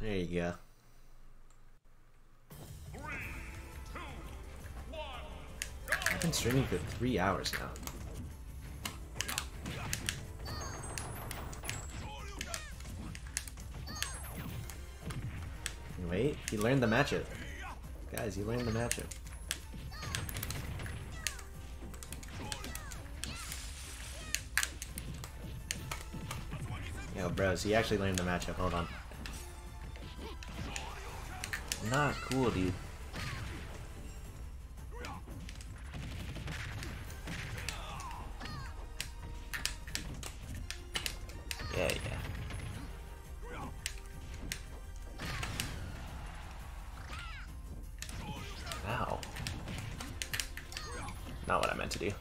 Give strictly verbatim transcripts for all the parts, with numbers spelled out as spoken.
There you go. I've been streaming for three hours now. Wait, he learned the matchup. Guys, he learned the matchup. Yo, bros, he actually learned the matchup. Hold on. Not cool, dude. Yeah, yeah. Ow. Not what I meant to do.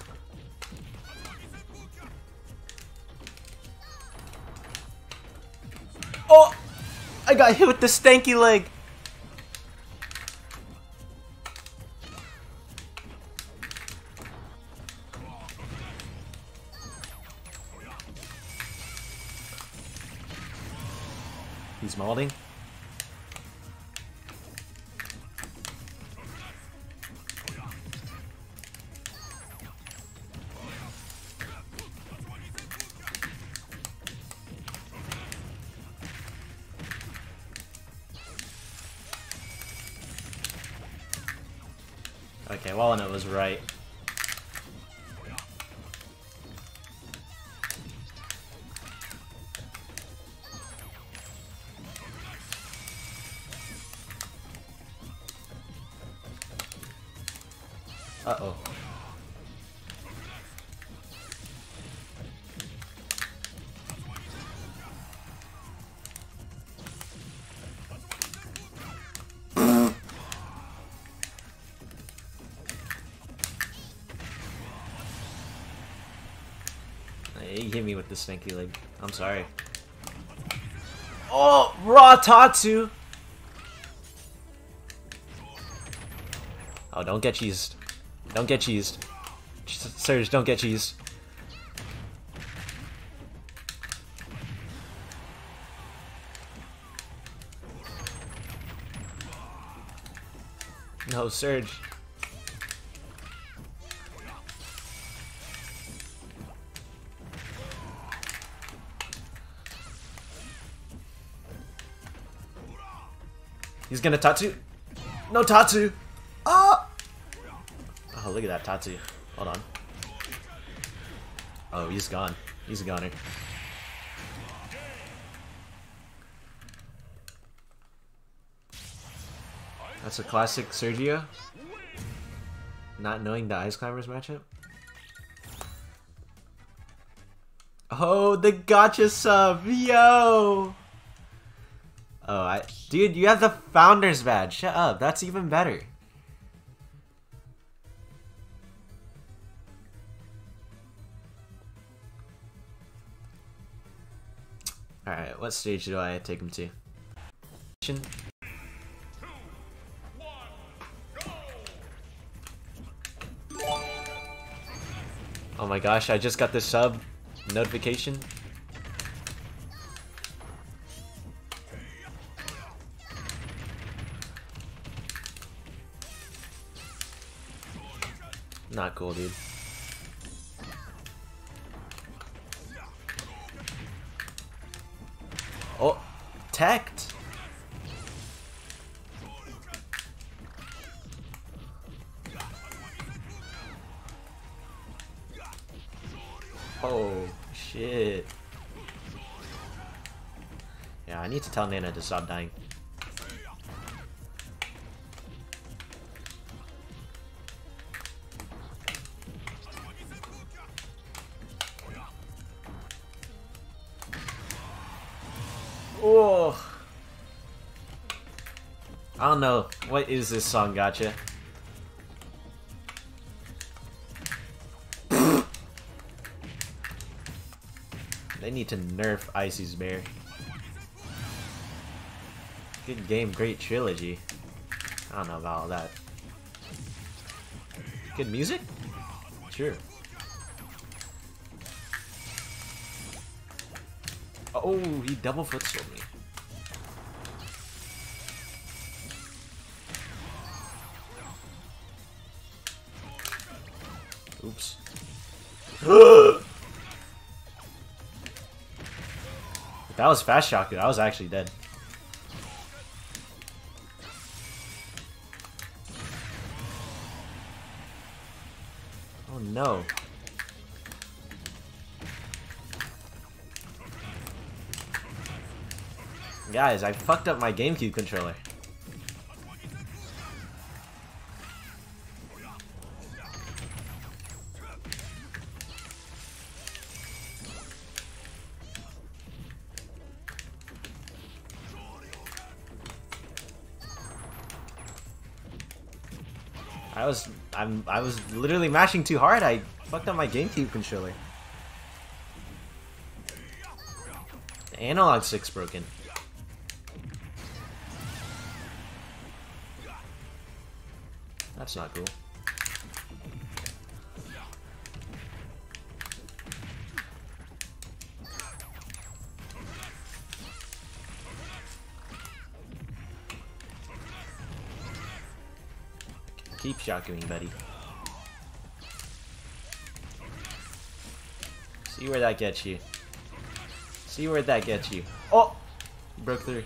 Oh! I got hit with the stanky leg! He's molding. Okay, well, and it was right. Uh-oh. He hit me with the stinky leg. I'm sorry. Oh, raw Tatsu! Oh, don't get cheesed. Don't get cheesed. Surge, don't get cheesed. No, Surge. He's gonna Tatsu. No Tatsu. Ah! Oh, look at that Tatsu. Hold on. Oh, he's gone. He's a goner. That's a classic Sergio. Not knowing the Ice Climbers matchup. Oh, the gotcha sub. Yo! Oh, I, dude, you have the Founders badge. Shut up. That's even better. Alright, what stage do I take him to? Oh my gosh, I just got this sub notification. Not cool, dude. Oh, teched. Oh, shit. Yeah, I need to tell Nana to stop dying. Oh, I don't know. What is this song, gotcha? They need to nerf Icy's Bear. Good game, great trilogy. I don't know about all that. Good music? Sure. Oh, he double footstooled me. Oops. If that was fast shock, I was actually dead. Oh no. Guys, I fucked up my GameCube controller. I was I'm I was literally mashing too hard. I fucked up my GameCube controller. The analog stick's broken. That's not cool. Keep shocking me, buddy. See where that gets you. See where that gets you. Oh! Broke through.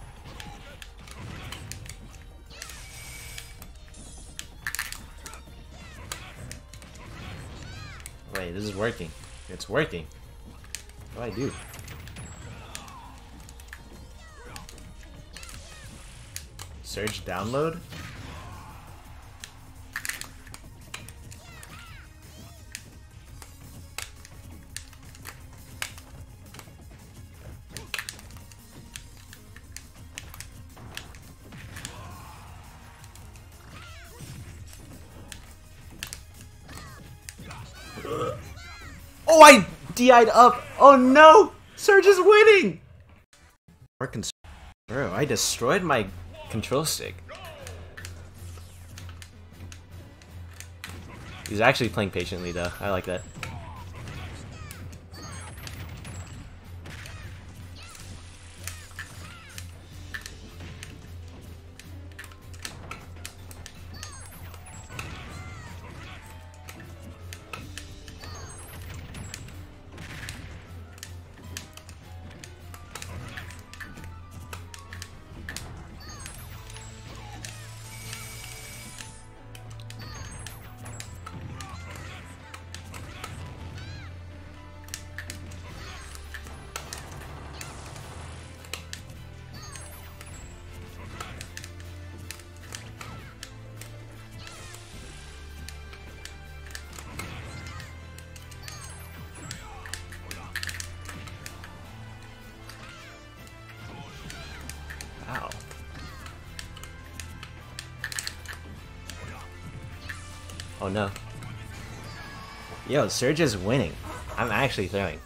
Wait, this is working. It's working. What do I do? Surge download? Oh, I D I'd up. Oh no! Surge is winning! Bro, I destroyed my control stick. He's actually playing patiently though. I like that. Wow. Oh no. Yo, Surge is winning. I'm actually throwing.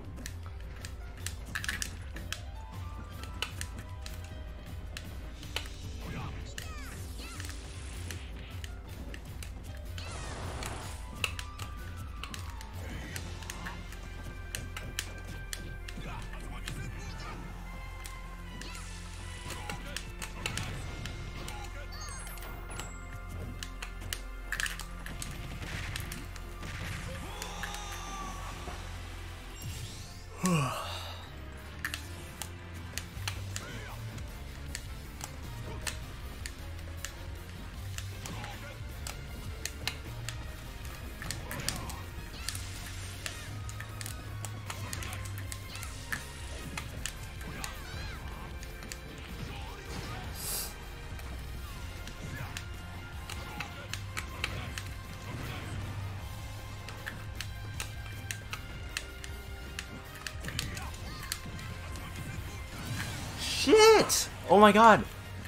Shit! Oh my god.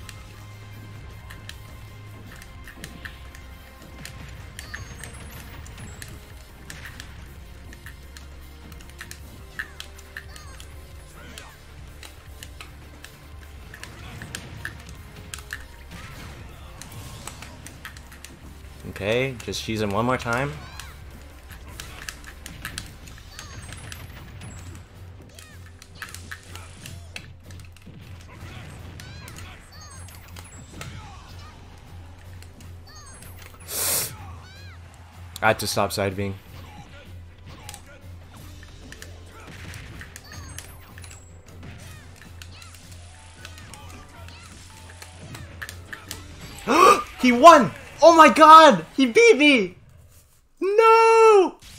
Okay, just use him one more time. I had to stop side being. He won! Oh my god! He beat me! No!